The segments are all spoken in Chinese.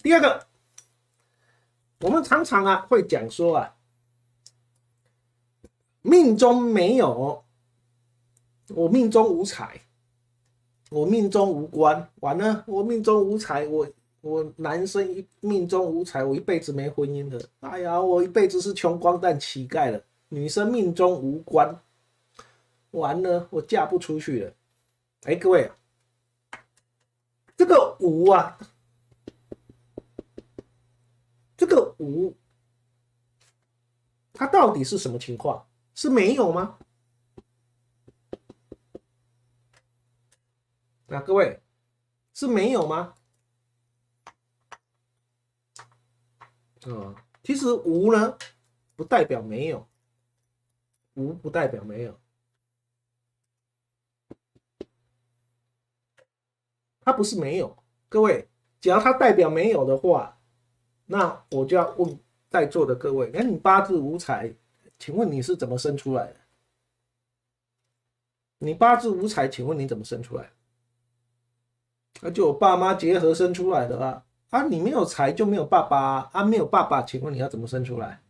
第二个，我们常常啊会讲说啊，命中没有，我命中无财，我命中无官，完了，我命中无财，我男生命中无财，我一辈子没婚姻了。哎呀，我一辈子是穷光蛋乞丐了。女生命中无官，完了，我嫁不出去了。哎，各位，这个无啊，这个无，它到底是什么情况？是没有吗？那各位是没有吗？其实无呢，不代表没有，无不代表没有，它不是没有。各位，只要它代表没有的话，那我就要问在座的各位，那你八字无财，请问你是怎么生出来的？你八字无财，请问你怎么生出来的？那就我爸妈结合生出来的啊。啊，你没有财就没有爸爸啊，啊没有爸爸，请问你要怎么生出来？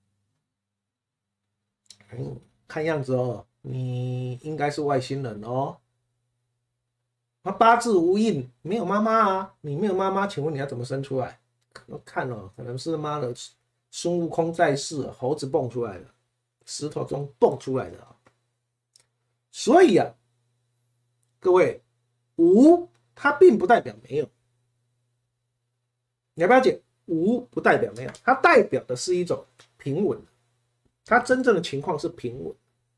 看样子哦，你应该是外星人哦。他八字无印，没有妈妈啊，你没有妈妈，请问你要怎么生出来？我看哦，可能是妈的孙悟空在世，猴子蹦出来的，石头中蹦出来的啊。所以啊，各位，无它并不代表没有。你要不要解？无不代表没有，它代表的是一种平稳，它真正的情况是平稳。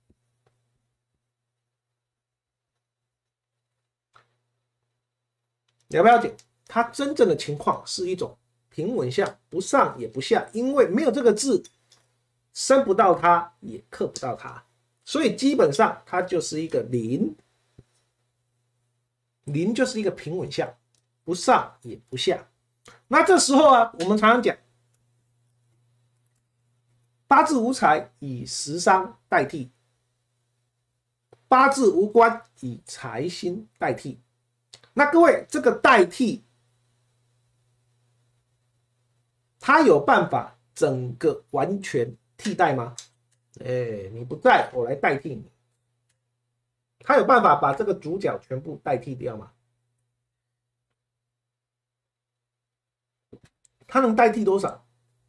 你要不要解？它真正的情况是一种平稳相，不上也不下，因为没有这个字，生不到它，也克不到它，所以基本上它就是一个零，零就是一个平稳相，不上也不下。那这时候啊，我们常常讲，八字无财以食伤代替，八字无官以财星代替。那各位，这个代替，它有办法整个完全替代吗？你不在，我来代替你。它有办法把这个主角全部代替掉吗？它能代替多少？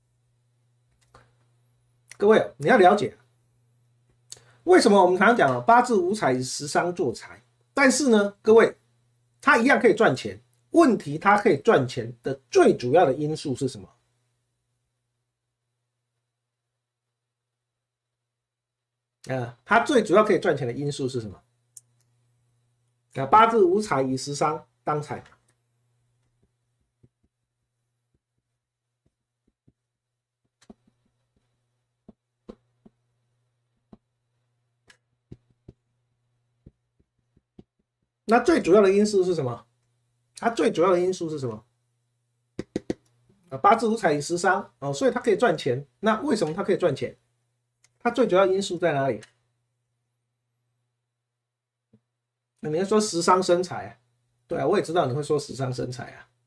各位，你要了解，为什么我们常常讲八字无财，食伤做财，但是呢，各位，它一样可以赚钱。问题它可以赚钱的最主要的因素是什么？它最主要可以赚钱的因素是什么？八字无财以食伤当财。那最主要的因素是什么？它最主要的因素是什么？八字无财以食伤哦，所以它可以赚钱。那为什么它可以赚钱？它最主要因素在哪里？那你要说食伤生财啊？对啊，我也知道你会说食伤生财啊。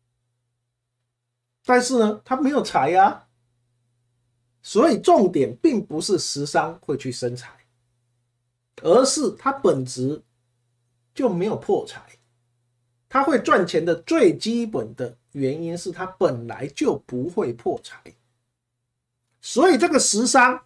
但是呢，它没有财啊，所以重点并不是食伤会去生财，而是它本质就没有破财。它会赚钱的最基本的原因是它本来就不会破财，所以这个食伤，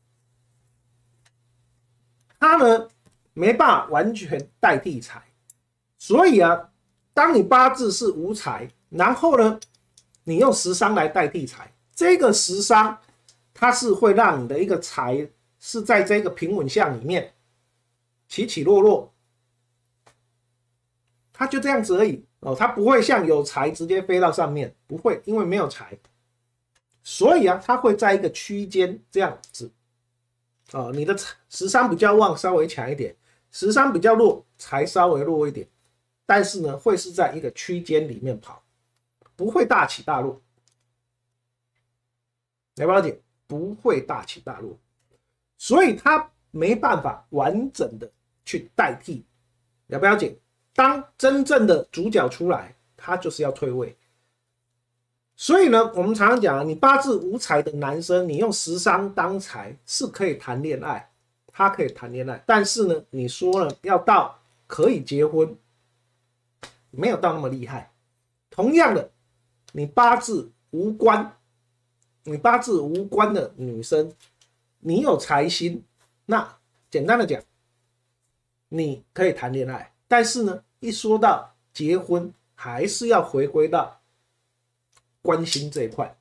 它呢没办法完全代替财。所以啊，当你八字是无财，然后呢，你用食伤来代替财，这个食伤它是会让你的一个财是在这个平稳相里面起起落落。它就这样子而已哦，它不会像有财直接飞到上面，不会，因为没有财，所以啊，它会在一个区间这样子哦。你的食伤比较旺，稍微强一点；食伤比较弱，财稍微弱一点。但是呢，会是在一个区间里面跑，不会大起大落。了不了解？不会大起大落，所以它没办法完整的去代替。了不了解？当真正的主角出来，他就是要退位。 所以呢，我们常常讲，你八字无财的男生，你用食伤当财是可以谈恋爱，他可以谈恋爱，但是呢，你说了要到可以结婚，没有到那么厉害。同样的，你八字无关，你八字无关的女生，你有财星，那简单的讲，你可以谈恋爱，但是呢，一说到结婚，还是要回归到关心这一块，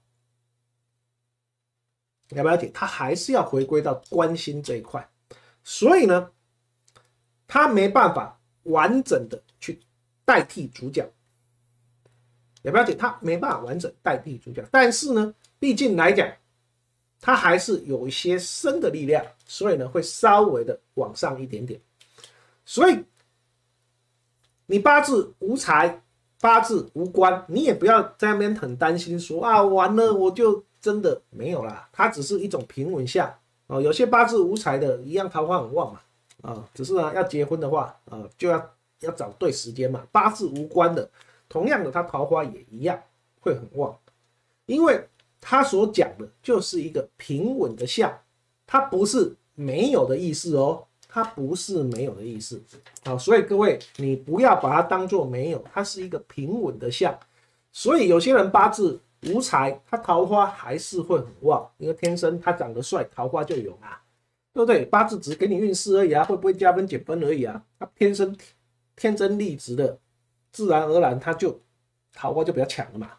了不了解？他还是要回归到关心这一块，所以呢，他没办法完整的去代替主角，了不了解？他没办法完整代替主角，但是呢，毕竟来讲，他还是有一些生的力量，所以呢，会稍微的往上一点点。所以你八字无财，八字无官，你也不要在那边很担心说啊，完了我就真的没有啦。它只是一种平稳相哦。有些八字无财的，一样桃花很旺嘛啊，只是呢要结婚的话就要找对时间嘛。八字无官的，同样的，他桃花也一样会很旺，因为他所讲的就是一个平稳的相，它不是没有的意思哦。它不是没有的意思，好，所以各位你不要把它当做没有，它是一个平稳的相。所以有些人八字无财，他桃花还是会很旺，因为天生他长得帅，桃花就有啊，对不对？八字只是给你运势而已啊，会不会加分减分而已啊？他天生丽质的，自然而然他就桃花就比较强了嘛，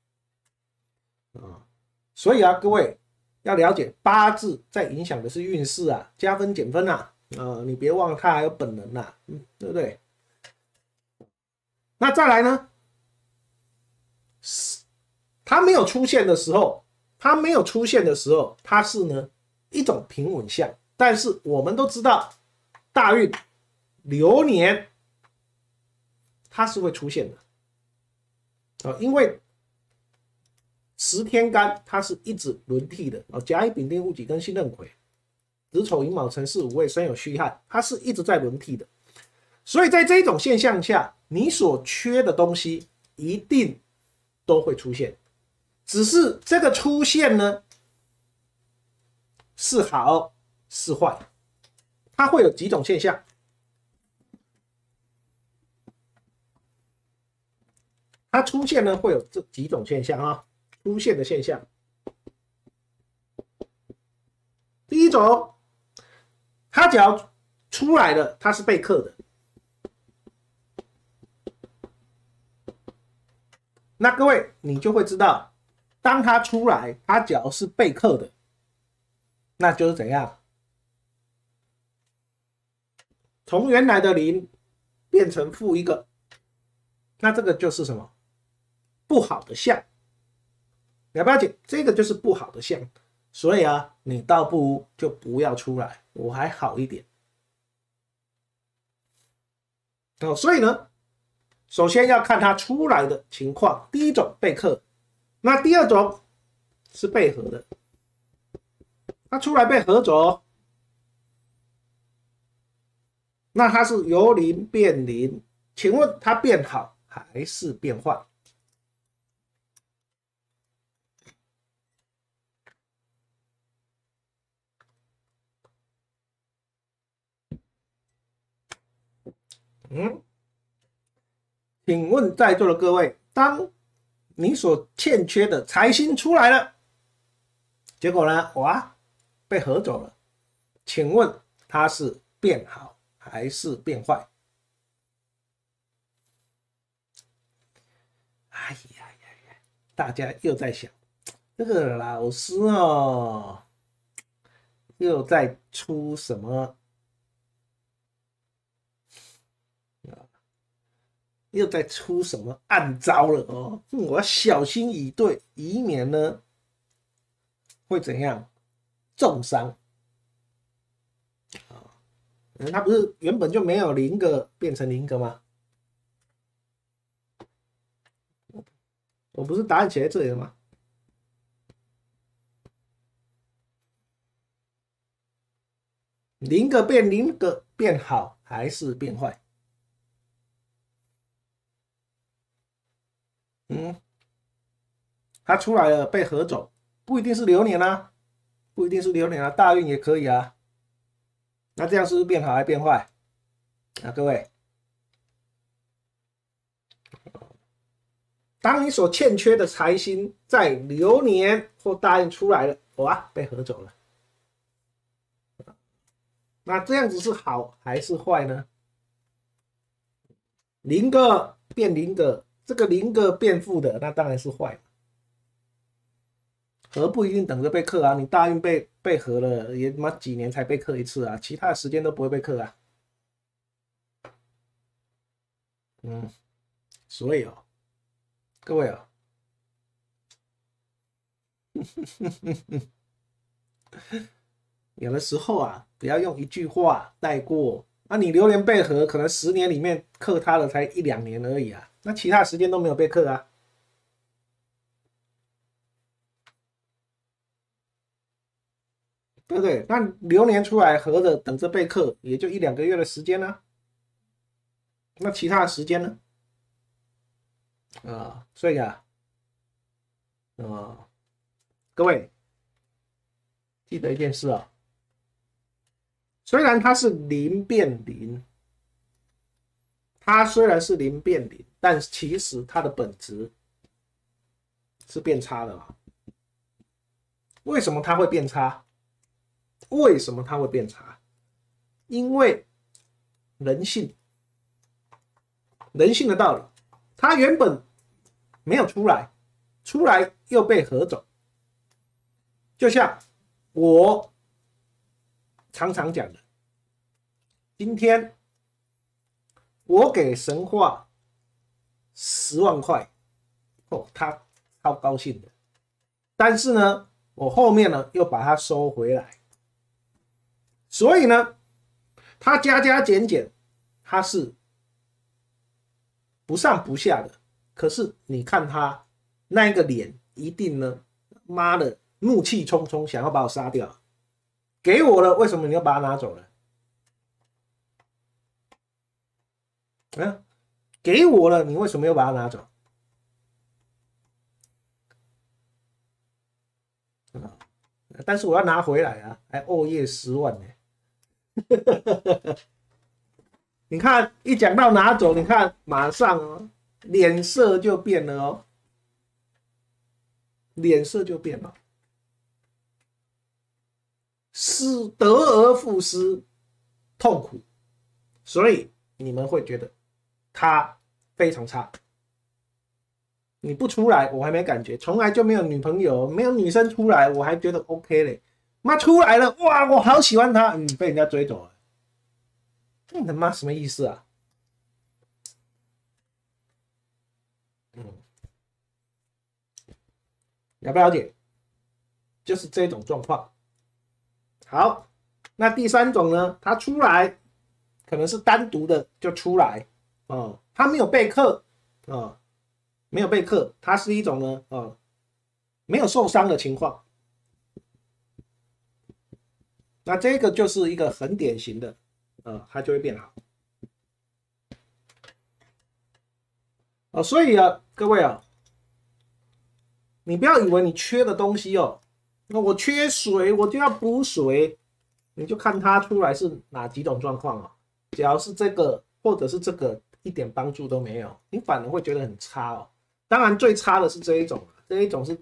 所以啊，各位要了解八字在影响的是运势啊，加分减分啊。你别忘了他还有本能呐，对不对？那再来呢？他没有出现的时候，他是呢一种平稳相，但是我们都知道大运流年它是会出现的因为10天干它是一直轮替的甲乙丙丁戊己庚辛壬癸。子丑寅卯辰巳午未申酉戌亥，它是一直在轮替的，所以在这种现象下，你所缺的东西一定都会出现，只是这个出现呢是好是坏，它会有几种现象。它出现呢会有这几种现象啊，出现的现象。第一种。他只要出来了，他是被克的。那各位，你就会知道，当他出来，他只要是被克的，那就是怎样？从原来的0变成负1个，那这个就是什么？不好的相。了不了解？这个就是不好的相。所以啊，你倒不如就不要出来，我还好一点。所以呢，首先要看他出来的情况。第一种被克，那第二种是被合的。他出来被合走，那他是由0变0，请问他变好还是变坏？请问在座的各位，当你所欠缺的财星出来了，结果呢，哇，被合走了，请问它是变好还是变坏？哎呀呀呀，大家又在想，这个老师又在出什么？又在出什么暗招了我要小心以对，以免呢会怎样重伤他不是原本就没有0个变成0个吗？我不是答案写在这里了吗？0个变0个变好还是变坏？ 它出来了被合走，不一定是流年啊，不一定是流年啊，大运也可以啊。那这样是不是变好还变坏啊？各位，当你所欠缺的财星在流年或大运出来了，哇，被合走了。那这样子是好还是坏呢？零个变零个，这个零个变负的，那当然是坏。合不一定等着被克啊，你大运被合了，也他妈几年才被克一次啊，其他的时间都不会被克啊。所以哦，各位啊、有的时候啊，不要用一句话带过。那你流年被合，可能10年里面克他的才1、2年而已啊，那其他时间都没有被克啊。对不对？那流年出来合的，等着被克，也就1、2个月的时间呢、那其他的时间呢？所以啊，各位记得一件事啊，虽然它是零变零，它虽然是零变零，但其实它的本质是变差的嘛？为什么它会变差？为什么它会变差？因为人性的道理，它原本没有出来，出来又被合走。就像我常常讲的，今天我给神话10万块，他超高兴的。但是呢，我后面呢又把它收回来，所以呢，他加加减减，他是不上不下的。可是你看他那个脸，一定呢，妈的怒气冲冲，想要把我杀掉。给我了，为什么你要把它拿走了？给我了，你为什么又把它拿走？但是我要拿回来啊，还哦耶10万呢。你看，一讲到拿走，你看马上哦，脸色就变了哦，脸色就变了，得而复失，痛苦，所以你们会觉得他非常差。你不出来，我还没感觉，从来就没有女朋友，没有女生出来，我还觉得 OK 嘞。妈出来了，哇，我好喜欢他，被人家追走了，你他妈什么意思啊？了不了解？就是这种状况。好，那第3种呢？他出来可能是单独的就出来哦，他没有被克哦，没有被克，它是一种呢没有受伤的情况。那这个就是一个很典型的它就会变好。所以啊，各位啊，你不要以为你缺的东西哦，那我缺水，我就要补水，你就看它出来是哪几种状况哦。只要是这个或者是这个，一点帮助都没有，你反而会觉得很差哦。当然最差的是这一种，这一种是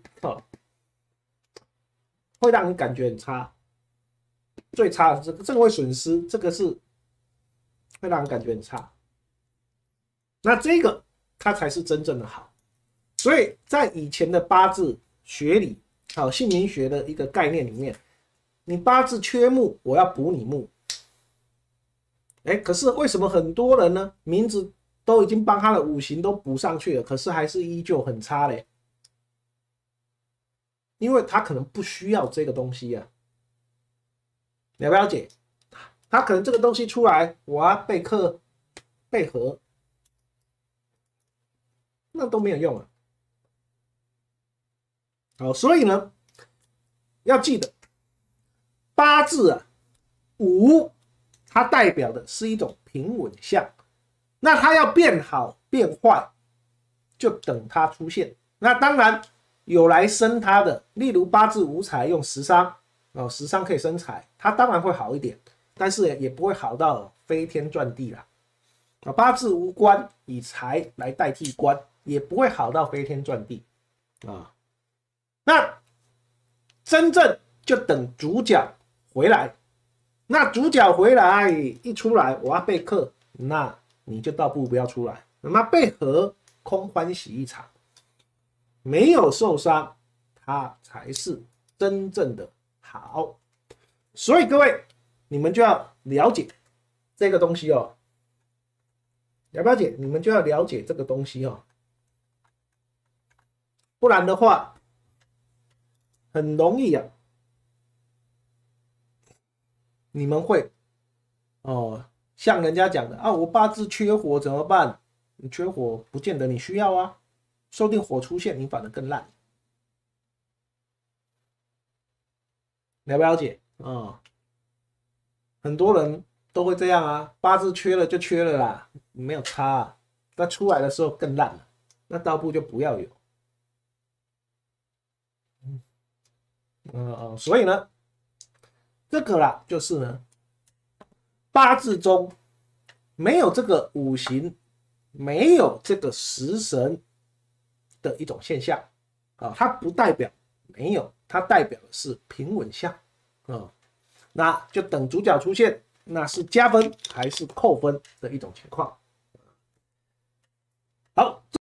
会让你感觉很差。最差的是这个会损失，这个是会让人感觉很差。那这个它才是真正的好。所以在以前的八字学里，姓名学的一个概念里面，你八字缺木，我要补你木。可是为什么很多人呢，名字都已经帮他的五行都补上去了，可是还是依旧很差嘞？因为他可能不需要这个东西啊。了不了解？他可能这个东西出来，我要被克被合，那都没有用啊。好，所以呢，要记得八字啊，5它代表的是一种平稳相，那它要变好变坏，就等它出现。那当然， 有来生他的，例如八字无财用食伤哦，食伤可以生财，他当然会好一点，但是也不会好到飞天转地啦。啊，八字无官，以财来代替官，也不会好到飞天转地啊。那真正就等主角回来，那主角回来一出来，我要被克，那你就倒不如不要出来，那被合空欢喜一场，没有受伤，它才是真正的好。所以各位，你们就要了解这个东西哦，了不了解？你们就要了解这个东西哦，不然的话很容易啊，你们会哦，像人家讲的啊，我八字缺火怎么办？你缺火不见得你需要啊，说不定火出现你反而更烂，了不了解啊？很多人都会这样啊，八字缺了就缺了啦，没有差啊，那出来的时候更烂了，那倒不如就不要有。所以呢，这个啦，就是呢，八字中没有这个五行，没有这个食神的一种现象啊，它不代表没有，它代表的是平稳相啊。那就等主角出现，那是加分还是扣分的一种情况。好。